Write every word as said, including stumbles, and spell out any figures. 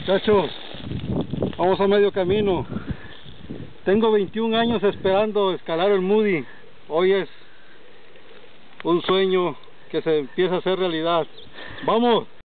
Muchachos, vamos a medio camino. Tengo veintiún años esperando escalar el Moody. Hoy es un sueño que se empieza a hacer realidad. ¡Vamos!